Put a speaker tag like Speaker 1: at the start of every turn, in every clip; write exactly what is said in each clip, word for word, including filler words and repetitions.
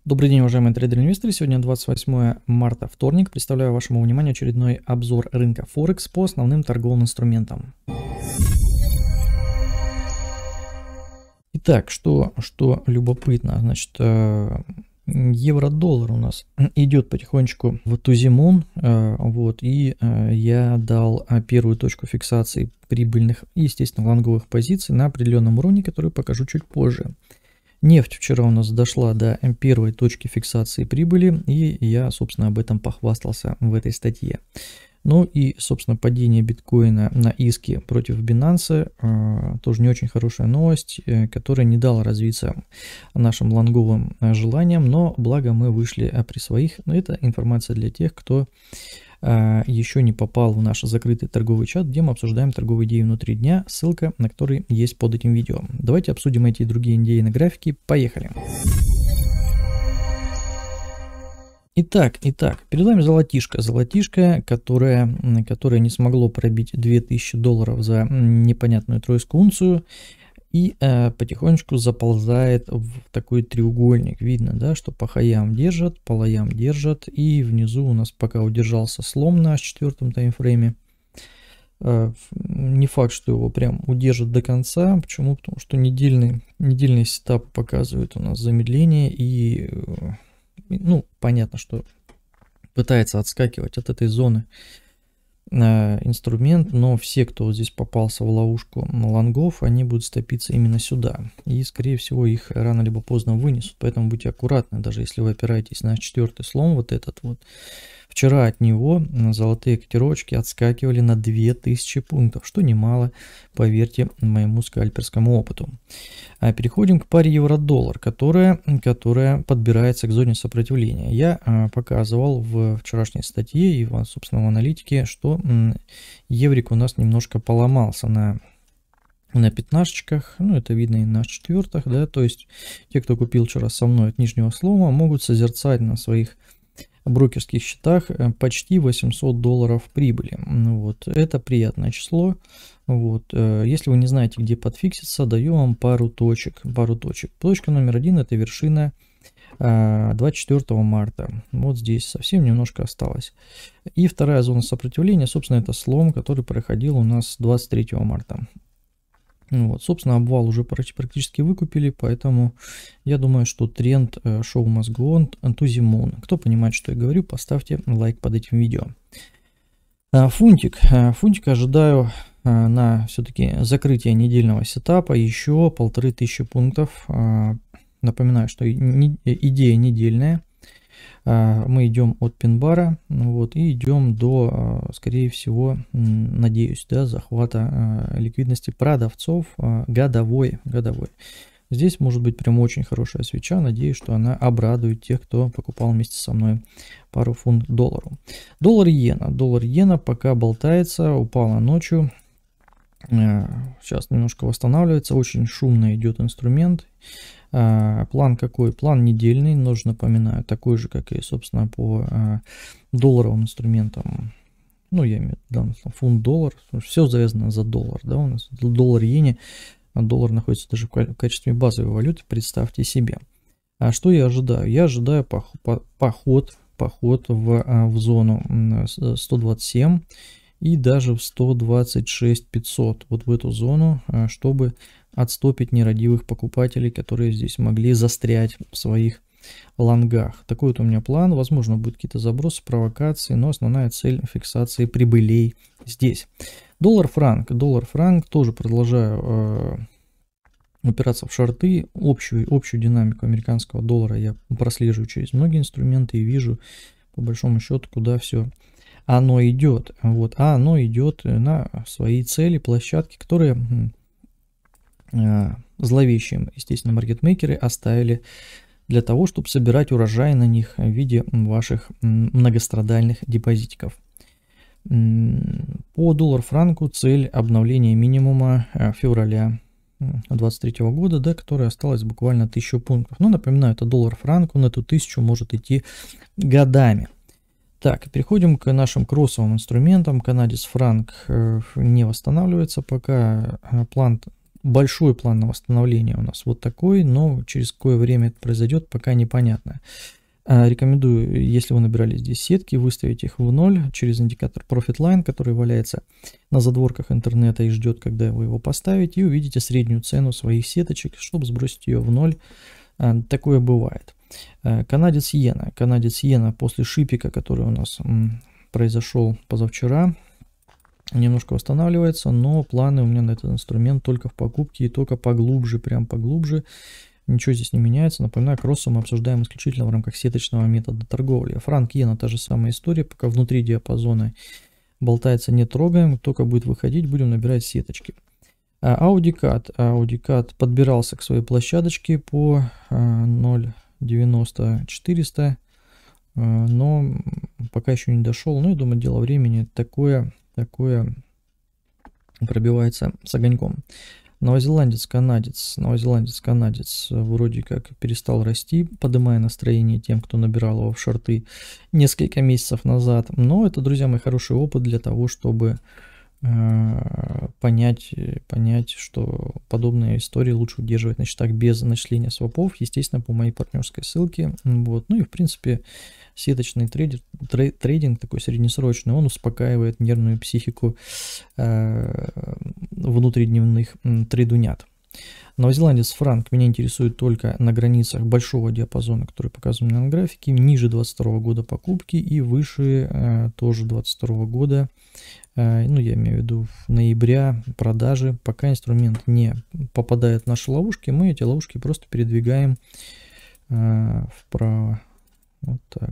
Speaker 1: Добрый день, уважаемые трейдеры-инвесторы. Сегодня двадцать восьмое марта, вторник. Представляю вашему вниманию очередной обзор рынка Форекс по основным торговым инструментам. Итак, что, что любопытно, значит, евро-доллар у нас идет потихонечку в тузимун, вот, и я дал первую точку фиксации прибыльных и, естественно, лонговых позиций на определенном уровне, который покажу чуть позже. Нефть вчера у нас дошла до первой точки фиксации прибыли, и я, собственно, об этом похвастался в этой статье. Ну и, собственно, падение биткоина на иске против Binance, э, тоже не очень хорошая новость, э, которая не дала развиться нашим лонговым э, желаниям, но благо мы вышли э, при своих. Но это информация для тех, кто э, еще не попал в наш закрытый торговый чат, где мы обсуждаем торговые идеи внутри дня, ссылка на который есть под этим видео. Давайте обсудим эти и другие идеи на графике. Поехали! Итак, итак, перед вами золотишко, золотишко, которое, которое не смогло пробить две тысячи долларов за непонятную тройскую унцию и э, потихонечку заползает в такой треугольник. Видно, да, что по хаям держат, по лоям держат, и внизу у нас пока удержался слом на четвертом таймфрейме. Э, не факт, что его прям удержат до конца. Почему? Потому что недельный, недельный сетап показывает у нас замедление и... Ну, понятно, что пытается отскакивать от этой зоны э, инструмент, но все, кто здесь попался в ловушку лонгов, они будут стопиться именно сюда. И, скорее всего, их рано либо поздно вынесут. Поэтому будьте аккуратны, даже если вы опираетесь на четвертый слом, вот этот вот. Вчера от него золотые котировочки отскакивали на две тысячи пунктов, что немало, поверьте моему скальперскому опыту. А переходим к паре евро-доллар, которая, которая подбирается к зоне сопротивления. Я а, показывал в вчерашней статье и, в, собственно, в аналитике, что м, еврик у нас немножко поломался на... на пятнашечках, ну это видно и на четвертых, да, то есть те, кто купил вчера со мной от нижнего слома, могут созерцать на своих брокерских счетах почти восемьсот долларов прибыли. Вот, это приятное число. Вот, если вы не знаете, где подфикситься, даю вам пару точек, пару точек. Точка номер один — это вершина двадцать четвёртого марта. Вот здесь совсем немножко осталось. И вторая зона сопротивления, собственно, это слом, который проходил у нас двадцать третьего марта. Вот, собственно, обвал уже практически выкупили, поэтому я думаю, что тренд show must go on to the moon. Кто понимает, что я говорю, поставьте лайк под этим видео. Фунтик. Фунтик ожидаю на все-таки закрытие недельного сетапа еще полторы тысячи пунктов. Напоминаю, что идея недельная. Мы идем от пин-бара, вот, и идем до, скорее всего, надеюсь, да, захвата ликвидности продавцов годовой, годовой. Здесь может быть прям очень хорошая свеча. Надеюсь, что она обрадует тех, кто покупал вместе со мной пару фунт доллару. Доллар-иена. Доллар-иена пока болтается, упала ночью. Сейчас немножко восстанавливается. Очень шумно идет инструмент. А, план какой? План недельный, тоже напоминаю, такой же, как и, собственно, по а, долларовым инструментам. Ну, я имею в виду фунт-доллар. Все завязано за доллар, да, у нас доллар-иене. А доллар находится даже в качестве базовой валюты, представьте себе. А что я ожидаю? Я ожидаю поход, поход, поход в, в зону сто двадцать семь и даже в сто двадцать шесть пятьсот, вот в эту зону, чтобы отстопить нерадивых покупателей, которые здесь могли застрять в своих лонгах. Такой вот у меня план. Возможно, будут какие-то забросы, провокации, но основная цель фиксации прибылей здесь. Доллар-франк. Доллар-франк тоже продолжаю э, упираться в шорты. Общую, общую динамику американского доллара я прослеживаю через многие инструменты и вижу, по большому счету, куда все оно идет. Вот. А оно идет на свои цели, площадки, которые зловещие, естественно, маркетмейкеры оставили для того, чтобы собирать урожай на них в виде ваших многострадальных депозитиков. По доллар-франку цель обновления минимума февраля две тысячи двадцать третьего года, да, которая осталась буквально тысячу пунктов. Но напоминаю, это доллар-франк, он эту тысячу может идти годами. Так, переходим к нашим кроссовым инструментам. Канадец-франк не восстанавливается пока. План большой план на восстановление у нас вот такой, но через какое время это произойдет, пока непонятно. Рекомендую, если вы набирали здесь сетки, выставить их в ноль через индикатор Profit Line, который валяется на задворках интернета и ждет, когда вы его поставите, и увидите среднюю цену своих сеточек, чтобы сбросить ее в ноль. Такое бывает. Канадец иена. Канадец иена после шипика, который у нас произошел позавчера, немножко восстанавливается, но планы у меня на этот инструмент только в покупке и только поглубже, прям поглубже. Ничего здесь не меняется. Напоминаю, кроссы мы обсуждаем исключительно в рамках сеточного метода торговли. Франк иена та же самая история, пока внутри диапазона болтается, не трогаем, только будет выходить, будем набирать сеточки. Аудикат. Аудикат подбирался к своей площадочке по ноль девяносто четыреста, но пока еще не дошел. Ну, я думаю, дело времени. Такое, такое пробивается с огоньком. Новозеландец, канадец, новозеландец, канадец вроде как перестал расти, поднимая настроение тем, кто набирал его в шорты несколько месяцев назад. Но это, друзья мои, хороший опыт для того, чтобы э, понять, понять, что подобные истории лучше удерживать на счетах без начисления свопов, естественно, по моей партнерской ссылке. Вот. Ну и, в принципе, сеточный трейдер, трей, трейдинг такой среднесрочный, он успокаивает нервную психику э, внутридневных трейдунят. Новозеландец франк меня интересует только на границах большого диапазона, который показан на графике, ниже двадцать второго года покупки и выше э, тоже двадцать второго года, э, ну я имею в виду в ноября продажи. Пока инструмент не попадает в наши ловушки, мы эти ловушки просто передвигаем э, вправо. Вот так.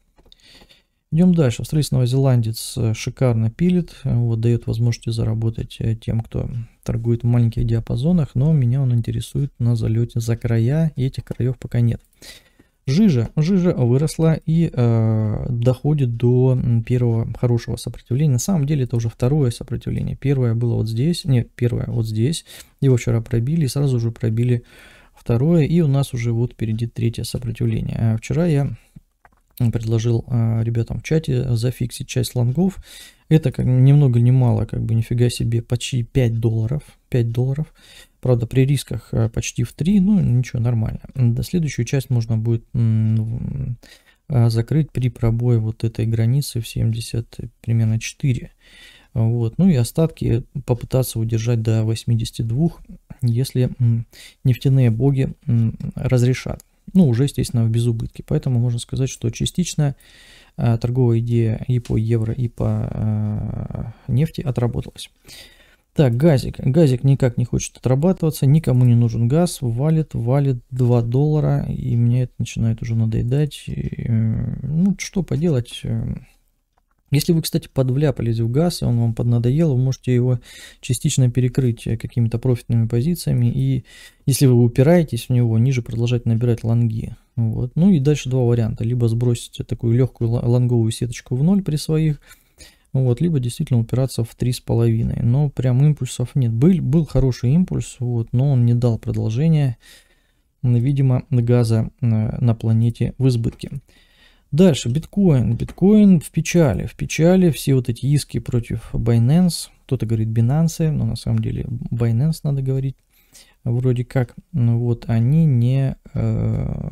Speaker 1: Идем дальше. Австралийский новозеландец шикарно пилит, вот, дает возможность заработать тем, кто торгует в маленьких диапазонах, но меня он интересует на залете за края, и этих краев пока нет. Жижа. Жижа выросла и э, доходит до первого хорошего сопротивления. На самом деле это уже второе сопротивление. Первое было вот здесь, нет, первое вот здесь. Его вчера пробили и сразу же пробили второе, и у нас уже вот впереди третье сопротивление. А вчера я предложил а, ребятам в чате зафиксить часть лонгов. Это как ни много ни мало, как бы нифига себе, почти пять долларов. пять долларов. Правда, при рисках а, почти в три, ну ничего, нормально. До следующую часть можно будет м, а, закрыть при пробое вот этой границы в семьдесят примерно четыре. Вот. Ну и остатки попытаться удержать до восьмидесяти двух, если м, нефтяные боги м, разрешат. Ну, уже, естественно, в безубытке. Поэтому можно сказать, что частично а, торговая идея и по евро, и по а, нефти отработалась. Так, газик. Газик никак не хочет отрабатываться, никому не нужен газ, валит, валит два доллара, и мне это начинает уже надоедать. И, ну, что поделать... Если вы, кстати, подвляпались в газ, и он вам поднадоел, вы можете его частично перекрыть какими-то профитными позициями, и если вы упираетесь в него, ниже продолжать набирать лонги. Вот. Ну и дальше два варианта. Либо сбросить такую легкую лонговую сеточку в ноль при своих, вот, либо действительно упираться в три с половиной. Но прям импульсов нет. Был, был хороший импульс, вот, но он не дал продолжения. Видимо, газа на, на планете в избытке. Дальше, биткоин. Биткоин в печали. В печали все вот эти иски против Binance. Кто-то говорит Binance, но на самом деле Binance надо говорить. Вроде как. Вот они не, э,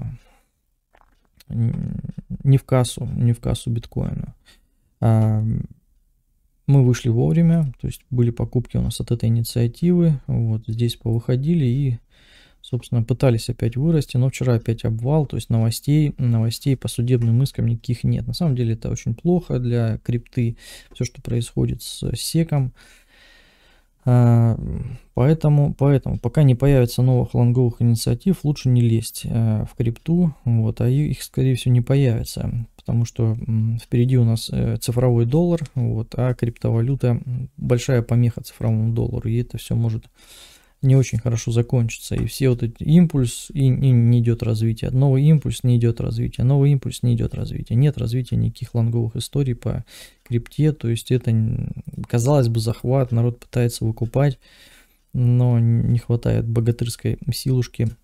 Speaker 1: не в кассу, не в кассу биткоина. А, мы вышли вовремя. То есть были покупки у нас от этой инициативы. Вот здесь повыходили и... Собственно, пытались опять вырасти, но вчера опять обвал, то есть новостей, новостей по судебным искам никаких нет. На самом деле это очень плохо для крипты, все, что происходит с секом. Поэтому, поэтому пока не появится новых лонговых инициатив, лучше не лезть в крипту, вот, а их, скорее всего, не появится, потому что впереди у нас цифровой доллар, вот, а криптовалюта большая помеха цифровому доллару, и это все может... не очень хорошо закончится, и все вот эти импульс, и, и не идет развитие, новый импульс не идет развитие, новый импульс не идет развитие, нет развития никаких лонговых историй по крипте, то есть это, казалось бы, захват, народ пытается выкупать, но не хватает богатырской силушки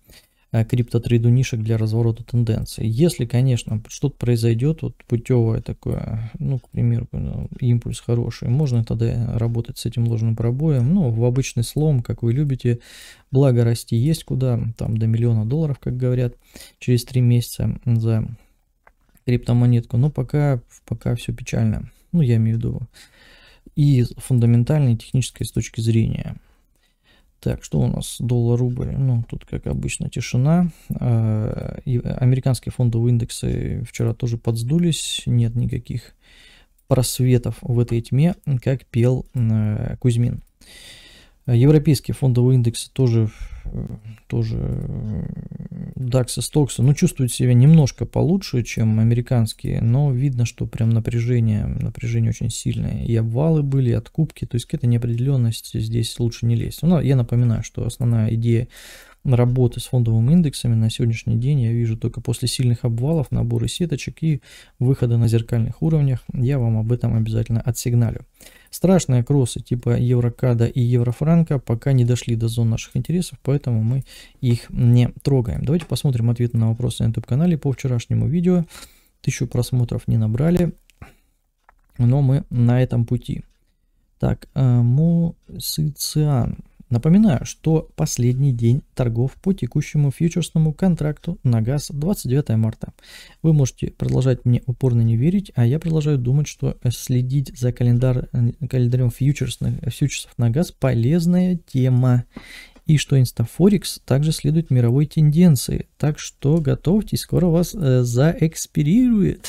Speaker 1: криптотрейдунишек для разворота тенденций. Если, конечно, что-то произойдет, вот путевое такое, ну, к примеру, импульс хороший, можно тогда работать с этим ложным пробоем, ну, в обычный слом, как вы любите, благо расти есть куда, там до миллиона долларов, как говорят, через три месяца за криптомонетку, но пока, пока все печально, ну, я имею в виду, и фундаментальной, и технической с точки зрения. Так, что у нас? Доллар-рубль. Ну, тут, как обычно, тишина. Американские фондовые индексы вчера тоже подсдулись. Нет никаких просветов в этой тьме, как пел Кузьмин. Европейские фондовые индексы тоже, тоже дакс и стокс, ну, чувствуют себя немножко получше, чем американские, но видно, что прям напряжение, напряжение очень сильное. И обвалы были, и откупки, то есть какая-то неопределенность здесь лучше не лезть. Но я напоминаю, что основная идея работы с фондовыми индексами на сегодняшний день я вижу только после сильных обвалов, набора сеточек и выхода на зеркальных уровнях. Я вам об этом обязательно отсигналю. Страшные кроссы типа Еврокада и Еврофранка пока не дошли до зон наших интересов, поэтому мы их не трогаем. Давайте посмотрим ответы на вопросы на YouTube-канале по вчерашнему видео. Тысячу просмотров не набрали, но мы на этом пути. Так, Мусыциан. Напоминаю, что последний день торгов по текущему фьючерсному контракту на газ двадцать девятое марта. Вы можете продолжать мне упорно не верить, а я продолжаю думать, что следить за календар, календарем фьючерсных, фьючерсов на газ полезная тема. И что Instaforex также следует мировой тенденции. Так что готовьтесь, скоро вас э, заэкспирирует.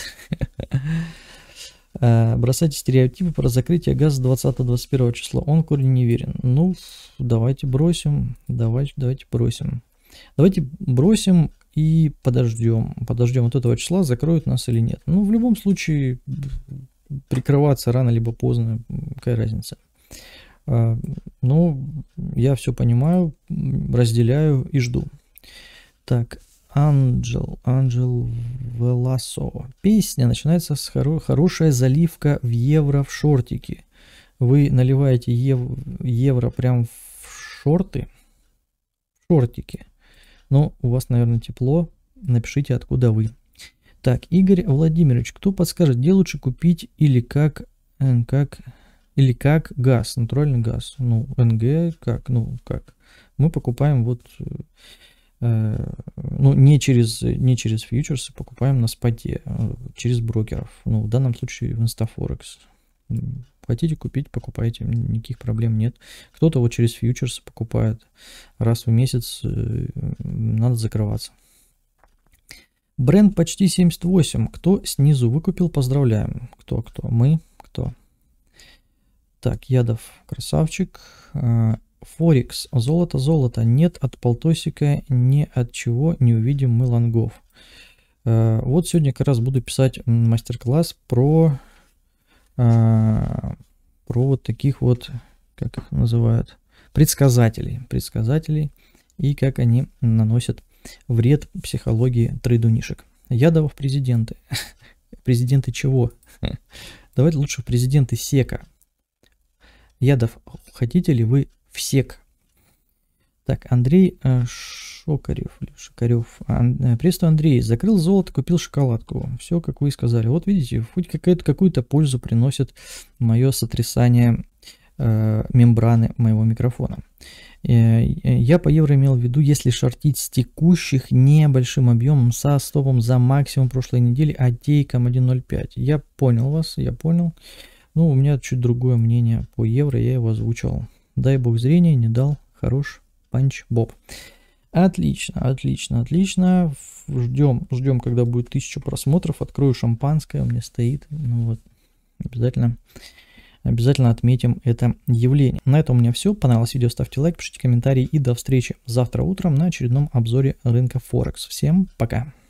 Speaker 1: Бросайте стереотипы про закрытие газа двадцатого-двадцать первого числа. Он в корне не верен. Ну, давайте бросим. Давайте, давайте бросим. Давайте бросим и подождем. Подождем вот этого числа, закроют нас или нет. Ну, в любом случае, прикрываться рано либо поздно. Какая разница? Ну, я все понимаю, разделяю и жду. Так. Анджел, Анджел Веласо. Песня начинается с хоро хорошая заливка в евро в шортике. Вы наливаете ев евро прям в шорты, в шортики. Но у вас, наверное, тепло. Напишите, откуда вы. Так, Игорь Владимирович, кто подскажет, где лучше купить или как, как, или как газ, натуральный газ? Ну, эн гэ, как, ну, как? Мы покупаем вот... Ну, не через, не через фьючерсы, покупаем на споте, через брокеров. Ну, в данном случае в Instaforex. Хотите купить, покупайте, никаких проблем нет. Кто-то вот через фьючерсы покупает. Раз в месяц надо закрываться. Бренд почти семьдесят восемь. Кто снизу выкупил, поздравляем. Кто, кто? Мы, кто? Так, Ядов, красавчик. Форекс, золото, золото, нет от полтосика, ни от чего не увидим мы лонгов. Вот сегодня как раз буду писать мастер-класс про, про вот таких вот, как их называют, предсказателей, предсказателей и как они наносят вред психологии трейдунишек. Ядов президенты. Президенты чего? Давайте лучше президенты сека. Ядов, хотите ли вы в сек? Так, Андрей э, Шокарев, Шокарев. Ан, приветствую, Андрей. Закрыл золото, купил шоколадку. Все, как вы и сказали. Вот видите, хоть какую-то какую-то пользу приносит мое сотрясание э, мембраны моего микрофона. Э, я по евро имел в виду, если шортить с текущих небольшим объемом со стопом за максимум прошлой недели, а дейком один ноль пять. Я понял вас, я понял. Ну, у меня чуть другое мнение по евро, я его озвучивал. Дай бог зрения, не дал. Хорош. Панч Боб. Отлично, отлично, отлично. Ждем, ждем, когда будет тысяча просмотров. Открою шампанское, у меня стоит. Ну вот, обязательно, обязательно отметим это явление. На этом у меня все. Понравилось видео, ставьте лайк, пишите комментарии и до встречи завтра утром на очередном обзоре рынка Форекс. Всем пока.